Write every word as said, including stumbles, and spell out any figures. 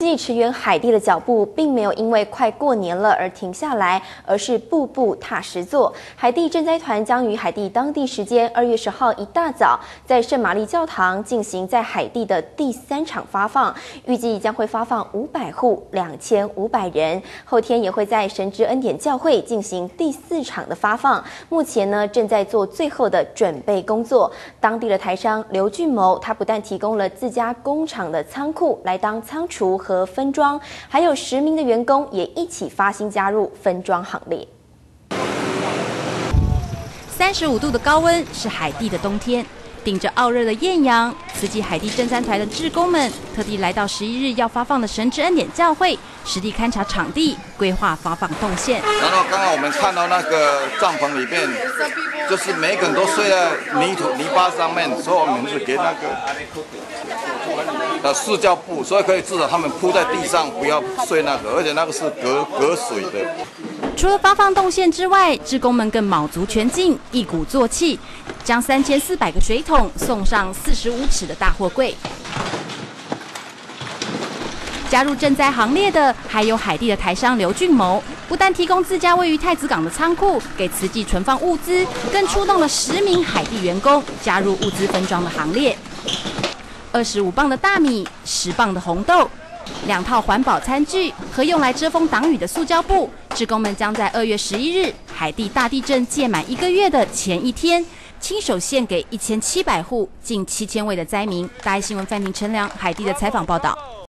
经济驰援海地的脚步并没有因为快过年了而停下来，而是步步踏实做。海地赈灾团将于海地当地时间二月十号一大早，在圣玛丽教堂进行在海地的第三场发放，预计将会发放五百户两千五百人。后天也会在神之恩典教会进行第四场的发放。目前呢，正在做最后的准备工作。当地的台商刘俊谋，他不但提供了自家工厂的仓库来当仓储和分装，还有十名的员工也一起发心加入分装行列。 三十五度的高温是海地的冬天，顶着傲热的艳阳，慈济海地赈灾团的志工们特地来到十一日要发放的神之恩典教会，实地勘察场地，规划发放动线。 然后刚刚我们看到那个帐篷里面，就是每个人都睡在泥土泥巴上面，所以我们是给那个呃塑胶布，所以可以至少他们铺在地上，不要睡那个，而且那个是隔隔水的。 除了发放动线之外，志工们更卯足全劲，一鼓作气，将三千四百个水桶送上四十五尺的大货柜。加入赈灾行列的还有海地的台商刘俊谋，不但提供自家位于太子港的仓库给慈济存放物资，更出动了十名海地员工加入物资分装的行列。二十五磅的大米，十磅的红豆，两套环保餐具和用来遮风挡雨的塑胶布，志工们将在二月十一日海地大地震届满一个月的前一天，亲手献给一千七百户近七千位的灾民。大爱新闻范廷陈良海地的采访报道。